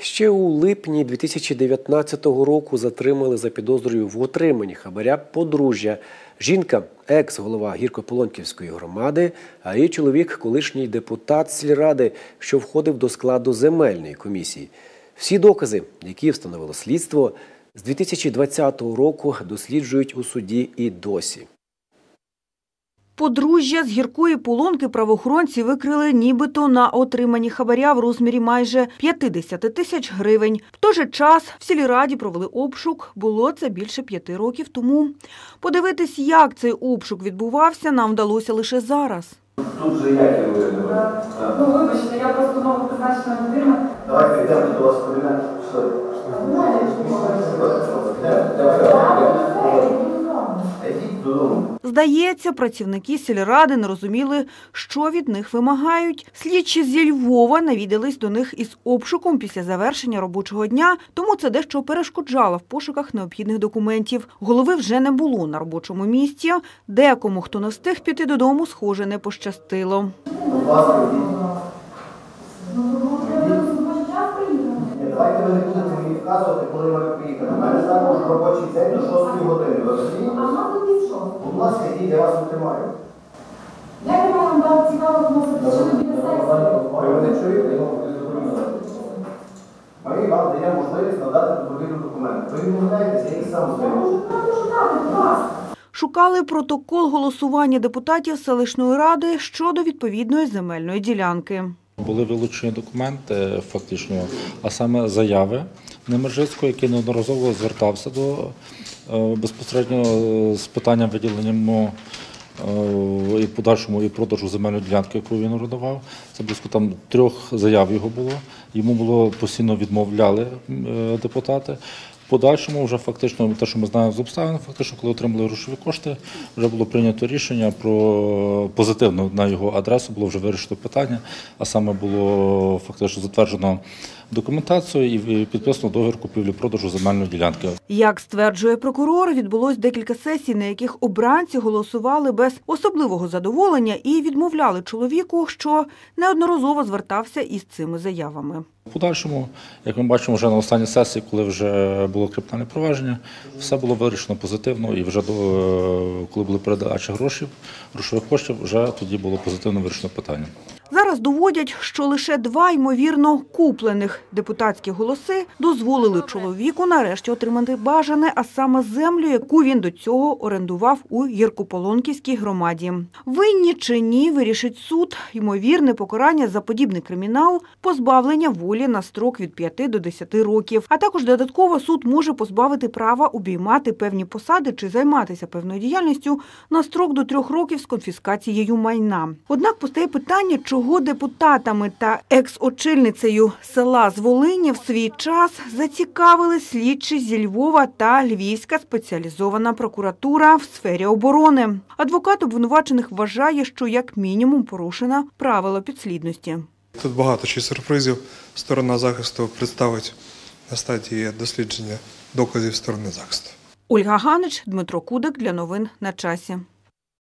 Ще у липні 2019 року затримали за підозрою в отриманні хабаря подружжя. Жінка – екс-голова Гірко-Полонківської громади, а її чоловік – колишній депутат сільради, що входив до складу земельної комісії. Всі докази, які встановило слідство, з 2020 року досліджують у суді і досі. Подружжя з Гіркої Полонки правоохоронці викрили нібито на отриманні хабаря в розмірі майже 50 тисяч гривень. В той же час в сільраді провели обшук. Було це більше 5 років тому. Подивитись, як цей обшук відбувався, нам вдалося лише зараз. Тут же я керую. Ну, вибачте, я просто ново призначена людина. Давайте йдемо до вас в кабінет. Здається, працівники сільради не розуміли, що від них вимагають. Слідчі зі Львова навідались до них із обшуком після завершення робочого дня, тому це дещо перешкоджало в пошуках необхідних документів. Голови вже не було на робочому місці. Декому, хто не встиг піти додому, схоже, не пощастило. Давайте ви не будете мені вказувати, коли ми приїхали. У мене також робочий день до 6 години. Будь ласка, йдіть, я вас не тримаю. Як я вам дав цікаво вносити, що ви біля сесії? Ви мене чуєте? Ми вам даємо можливість надати добровільні документи. Ви відмовляєтеся, я їх сам здаю. Шукали протокол голосування депутатів селищної ради щодо відповідної земельної ділянки. Були вилучені документи, фактично, а саме заяви Немержицького, який неодноразово звертався до безпосередньо з питанням виділення йому і подальшому і продажу земельної ділянки, яку він орендував. Це близько 3 заяв його було. Йому було постійно відмовляли депутати. В подальшому вже фактично, те, що ми знаємо з обставин, фактично, коли отримали грошові кошти, вже було прийнято рішення про позитивно на його адресу, було вже вирішено питання, а саме було фактично затверджено документацію і підписано договір купівлі-продажу земельної ділянки. Як стверджує прокурор, відбулось декілька сесій, на яких обранці голосували без особливого задоволення і відмовляли чоловіку, що неодноразово звертався із цими заявами. В подальшому, як ми бачимо, вже на останній сесії, коли вже було кримінальне провадження, все було вирішено позитивно і вже коли були передачі грошових коштів, вже тоді було позитивно вирішено питання. Зараз доводять, що лише 2, ймовірно, куплених депутатські голоси дозволили чоловіку нарешті отримати бажане, а саме землю, яку він до цього орендував у Гірко-Полонківській громаді. Винні чи ні, вирішить суд. Ймовірне покарання за подібний кримінал – позбавлення волі на строк від 5 до 10 років. А також додатково суд може позбавити права обіймати певні посади чи займатися певною діяльністю на строк до 3 років з конфіскацією майна. Однак постає питання, чого депутатами та екс-очільницею села з Волині в свій час зацікавили слідчі зі Львова та Львівська спеціалізована прокуратура в сфері оборони. Адвокат обвинувачених вважає, що як мінімум порушено правило підслідності. Тут багато чи сюрпризів. Сторона захисту представить на стадії дослідження доказів сторони захисту. Ольга Ганич, Дмитро Кудик для новин на часі.